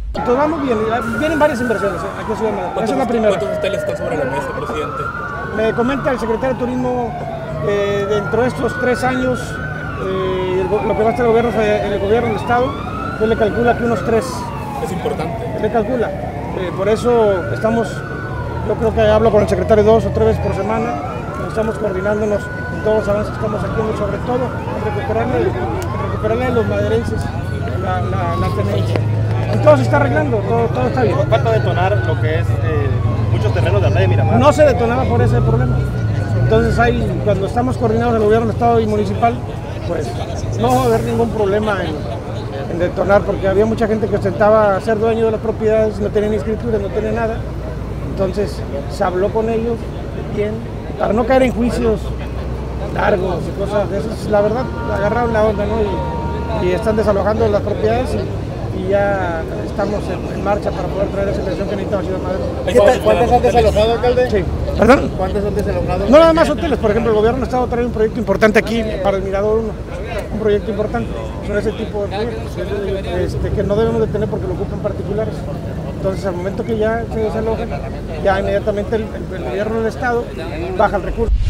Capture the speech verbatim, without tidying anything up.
Entonces vamos bien, vienen varias inversiones aquí en Ciudad Madero. Esa es la primera. ¿Cuántos hoteles están sobre la mesa, presidente? Me comenta el secretario de Turismo, eh, dentro de estos tres años, eh, el, lo que va a estar el gobierno, el gobierno del Estado, él le calcula que unos tres. Es importante. Él le calcula. Eh, por eso estamos, yo creo que hablo con el secretario dos o tres veces por semana, estamos coordinándonos en todos los avances que estamos haciendo, sobre todo en recuperarle, en recuperarle a los maderenses la, la, la tenencia. Y todo se está arreglando, todo, todo está bien. Falta detonar lo que es eh, muchos terrenos de Aldea de Miramar. No se detonaba por ese problema. Entonces ahí, cuando estamos coordinados el gobierno del Estado y municipal, pues no va a haber ningún problema en, en detonar, porque había mucha gente que ostentaba ser dueño de las propiedades, no tenían escritura, no tenían nada. Entonces se habló con ellos bien, para no caer en juicios largos y cosas de esas. La verdad, agarraron la onda, ¿no? Y, y están desalojando las propiedades y, y ya estamos en, en marcha para poder traer esa inversión que necesitamos Ciudad Madero. ¿Cuántos han desalojado, alcalde? Sí. ¿Perdón? ¿Cuántos han desalojado? No nada más hoteles, por ejemplo, el gobierno del Estado trae un proyecto importante aquí para el Mirador uno, un proyecto importante sobre ese tipo de proyectos este, que no debemos de tener porque lo ocupan particulares. Entonces, al momento que ya se desalojan, ya inmediatamente el, el, el gobierno del Estado baja el recurso.